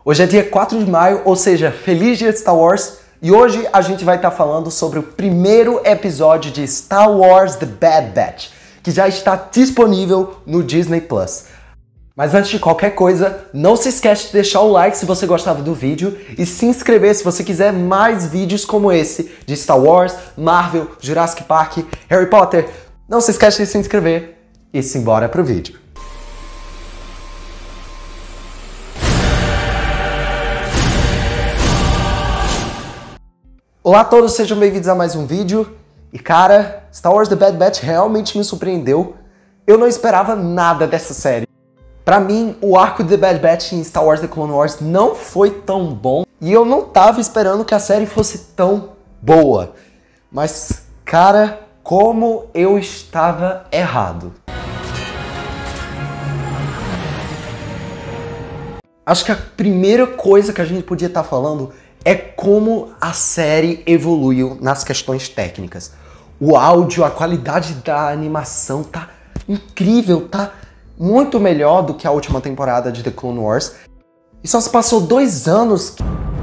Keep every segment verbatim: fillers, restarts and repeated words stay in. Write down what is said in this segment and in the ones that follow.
Hoje é dia quatro de maio, ou seja, feliz dia de Star Wars, e hoje a gente vai estar falando sobre o primeiro episódio de Star Wars The Bad Batch, que já está disponível no Disney Plus. Mas antes de qualquer coisa, não se esquece de deixar o like se você gostava do vídeo e se inscrever se você quiser mais vídeos como esse de Star Wars, Marvel, Jurassic Park, Harry Potter. Não se esquece de se inscrever e simbora pro vídeo. Olá a todos, sejam bem-vindos a mais um vídeo. E cara, Star Wars The Bad Batch realmente me surpreendeu. Eu não esperava nada dessa série. Pra mim, o arco de The Bad Batch em Star Wars The Clone Wars não foi tão bom. E eu não tava esperando que a série fosse tão boa. Mas, cara, como eu estava errado. Acho que a primeira coisa que a gente podia estar falando é como a série evoluiu nas questões técnicas. O áudio, a qualidade da animação tá incrível, tá muito melhor do que a última temporada de The Clone Wars. E só se passou dois anos.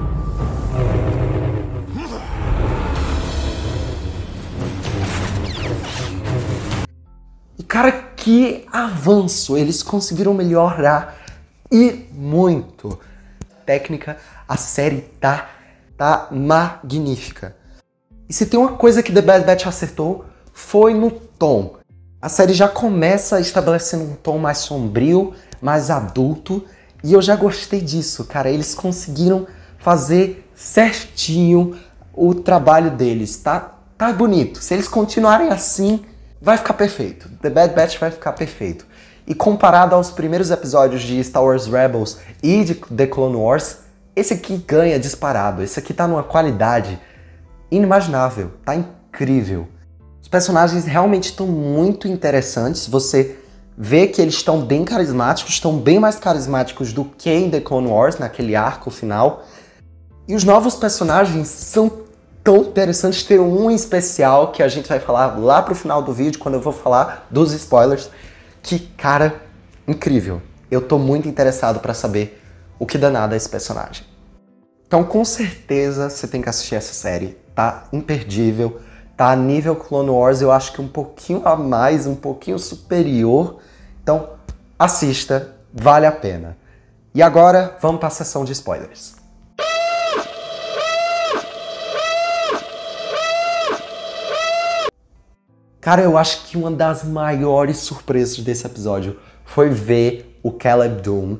E cara, que avanço! Eles conseguiram melhorar e muito. Técnica, a série tá, tá magnífica. E se tem uma coisa que The Bad Batch acertou, foi no tom. A série já começa estabelecendo um tom mais sombrio, mais adulto, e eu já gostei disso, cara. Eles conseguiram fazer certinho o trabalho deles, tá, tá bonito. Se eles continuarem assim, vai ficar perfeito. The Bad Batch vai ficar perfeito. E comparado aos primeiros episódios de Star Wars Rebels e de The Clone Wars, esse aqui ganha disparado. Esse aqui tá numa qualidade inimaginável, tá incrível. Os personagens realmente estão muito interessantes. Você vê que eles estão bem carismáticos, estão bem mais carismáticos do que em The Clone Wars, naquele arco final. E os novos personagens são tão interessantes. Tem um em especial que a gente vai falar lá pro final do vídeo, quando eu vou falar dos spoilers. Que, cara, incrível. Eu tô muito interessado pra saber o que danado é esse personagem. Então, com certeza, você tem que assistir essa série. Tá imperdível. Tá a nível Clone Wars, eu acho que um pouquinho a mais, um pouquinho superior. Então, assista. Vale a pena. E agora, vamos pra sessão de spoilers. Cara, eu acho que uma das maiores surpresas desse episódio foi ver o Caleb Dume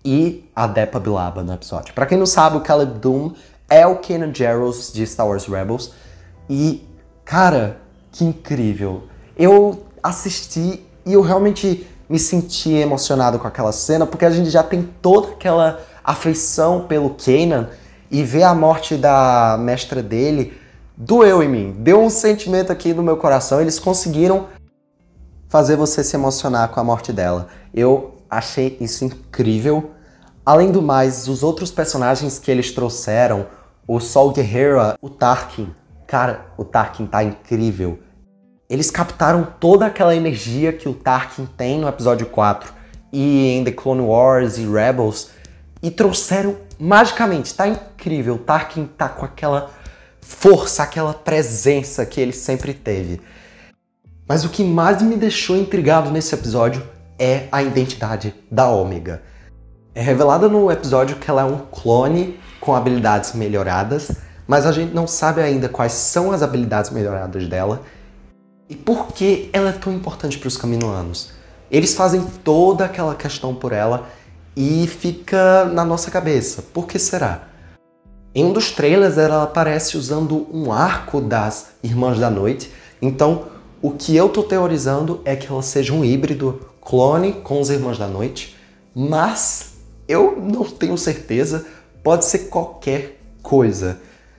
e a Depa Billaba no episódio. Pra quem não sabe, o Caleb Dume é o Kanan Jarrus de Star Wars Rebels. E, cara, que incrível. Eu assisti e eu realmente me senti emocionado com aquela cena, porque a gente já tem toda aquela afeição pelo Kanan, e ver a morte da mestra dele doeu em mim, deu um sentimento aqui no meu coração. Eles conseguiram fazer você se emocionar com a morte dela. Eu achei isso incrível. Além do mais, os outros personagens que eles trouxeram, o Saw Gerrera, o Tarkin. Cara, o Tarkin tá incrível. Eles captaram toda aquela energia que o Tarkin tem no episódio quatro e em The Clone Wars e Rebels e trouxeram magicamente. Tá incrível. O Tarkin tá com aquela força, aquela presença que ele sempre teve. Mas o que mais me deixou intrigado nesse episódio é a identidade da Omega. É revelada no episódio que ela é um clone com habilidades melhoradas, mas a gente não sabe ainda quais são as habilidades melhoradas dela e por que ela é tão importante para os Kaminoanos. Eles fazem toda aquela questão por ela e fica na nossa cabeça. Por que será? Em um dos trailers ela aparece usando um arco das Irmãs da Noite, então o que eu tô teorizando é que ela seja um híbrido clone com os Irmãs da Noite, mas eu não tenho certeza, pode ser qualquer coisa.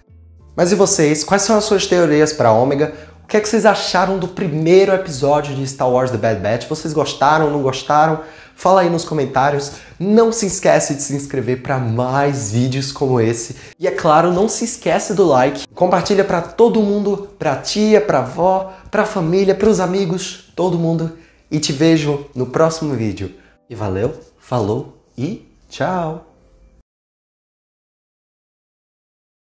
Mas e vocês? Quais são as suas teorias para Omega? O que é que vocês acharam do primeiro episódio de Star Wars The Bad Batch? Vocês gostaram, não gostaram? Fala aí nos comentários. Não se esquece de se inscrever para mais vídeos como esse. E é claro, não se esquece do like. Compartilha para todo mundo, para tia, para avó, para família, para os amigos, todo mundo. E te vejo no próximo vídeo. E valeu, falou e tchau!